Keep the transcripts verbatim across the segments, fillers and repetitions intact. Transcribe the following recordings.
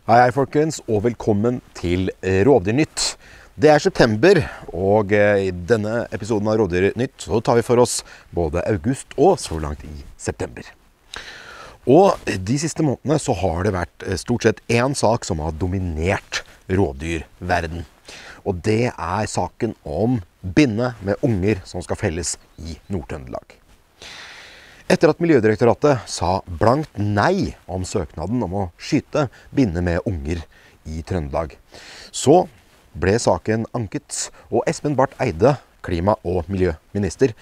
Hei, hei folkens, og velkommen til Rovdyrnytt. Det er september, og i denne episoden av Rovdyrnytt så tar vi for oss både august og så langt i september. Og de siste månedene så har det vært stort sett en sak som har dominert rovdyrverden. Og det er saken om binne med unger som skal felles i Nord-Trøndelag. Etter at Miljødirektoratet sa blankt nei om søknaden om å skyte binne med unger i Trøndelag, så ble saken anket, og Espen Barth Eide, klima- og miljøminister,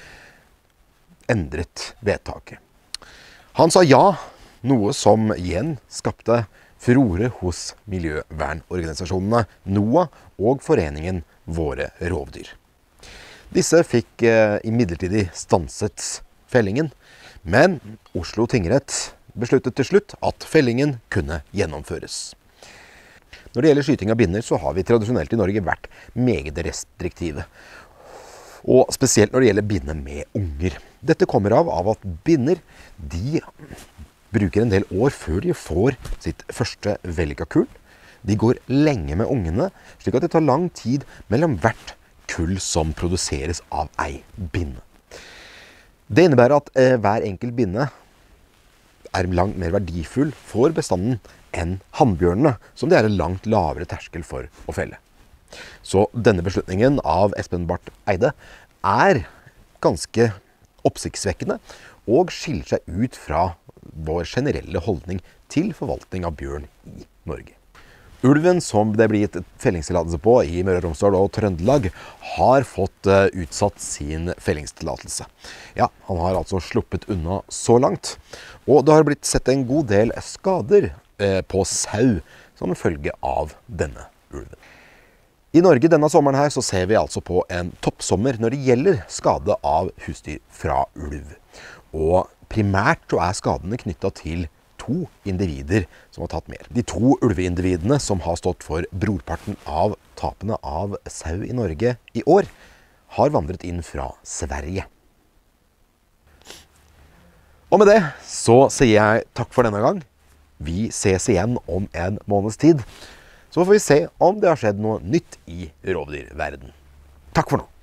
endret vedtaket. Han sa ja, noe som igjen skapte furore hos miljøvernorganisasjonene NOAH og foreningen Våre Rovdyr. Disse fikk eh, imidlertid stanset fellingen, men Oslo tingrett besluttet til slutt at fellingen kunne gjennomføres. Når det gjelder skyting av binner, så har vi tradisjonelt i Norge vært meget restriktive. Og spesielt når det gjelder binner med unger. Dette kommer av, av at binner, de bruker en del år før de får sitt første vellykka kull. De går lenge med ungene, slik at det tar lang tid mellom hvert kull som produseres av ei binne. Det innebærer at eh, hver enkelt binne er langt mer verdifull for bestanden enn hannbjørnene, som det er en langt lavere terskel for å felle. Så denne beslutningen av Espen Barth Eide er ganske oppsiktsvekkende og skiller seg ut fra vår generelle holdning til forvaltning av bjørn i Norge. Ulven som det blir gitt fellingstillatelse på i Møre og Romsdal og Trøndelag har fått utsatt sin fellingstillatelse. Ja, han har altså sluppet unna så langt, og det har blitt sett en god del skader på sau som følge av denne ulven. I Norge denne sommeren her så ser vi altså på en toppsommer når det gjelder skade av husdyr fra ulv. Og primært så er skadene knyttet til to individer som har tatt mer. De to ulveindividene som har stått for brorparten av tapene av sau i Norge i år, har vandret inn fra Sverige. Og med det så sier jeg takk for denne gang. Vi ses igjen om en måneds tid. Så får vi se om det har skjedd noe nytt i rovdyrverden. Takk for nå.